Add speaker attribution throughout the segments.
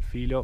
Speaker 1: filo.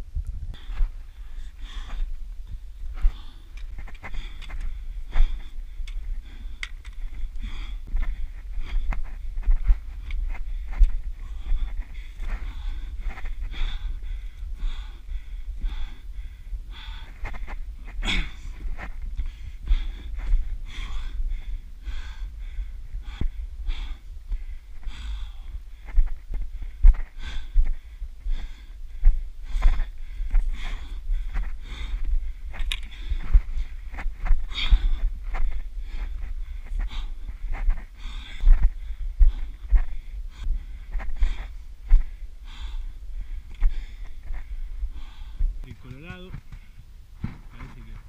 Speaker 1: Colorado, parece que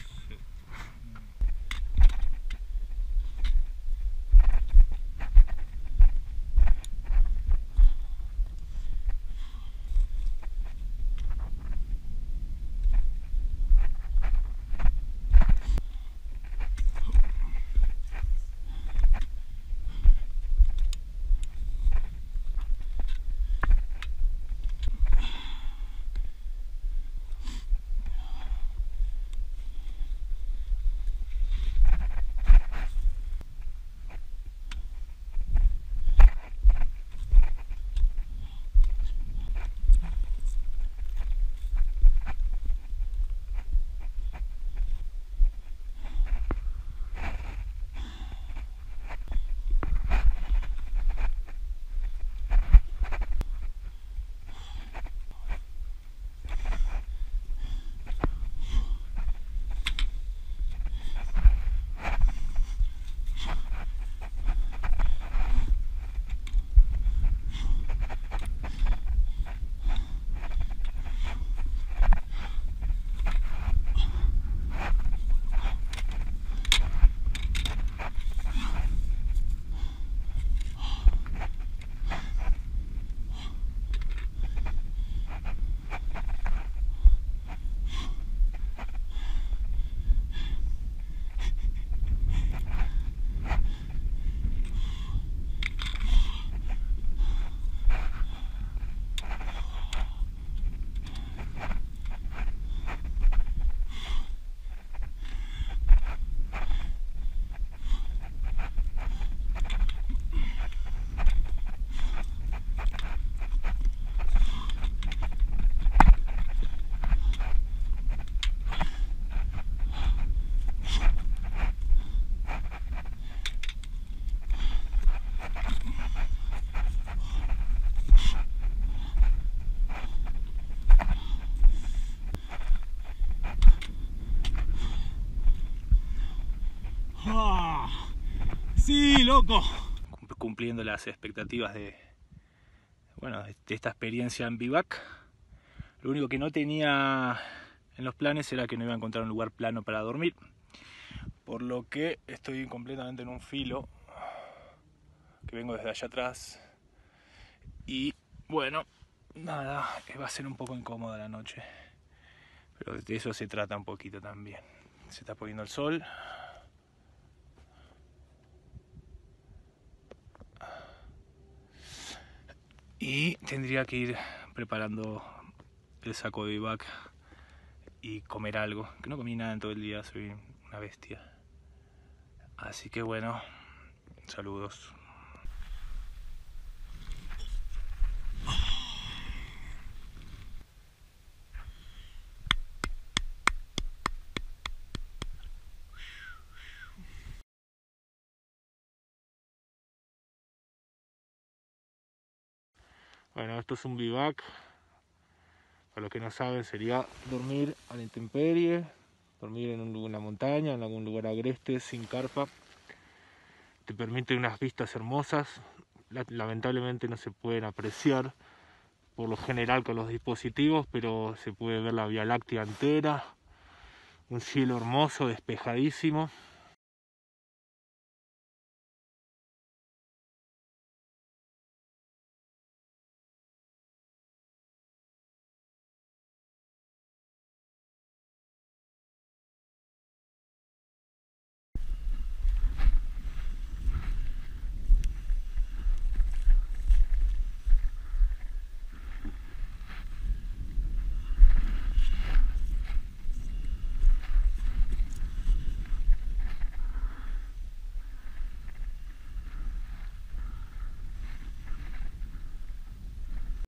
Speaker 1: ¡sí, loco! Cumpliendo las expectativas de esta experiencia en bivac. Lo único que no tenía en los planes era que no iba a encontrar un lugar plano para dormir, por lo que estoy completamente en un filo que vengo desde allá atrás y bueno, nada, va a ser un poco incómoda la noche, pero de eso se trata un poquito también. Se está poniendo el sol. Y tendría que ir preparando el saco de bivac y comer algo, que no comí nada en todo el día, soy una bestia. Así que bueno, saludos. Bueno, esto es un bivac. Para los que no saben, sería dormir a la intemperie, dormir en una montaña, en algún lugar agreste, sin carpa. Te permite unas vistas hermosas. Lamentablemente no se pueden apreciar por lo general con los dispositivos, pero se puede ver la Vía Láctea entera, un cielo hermoso, despejadísimo.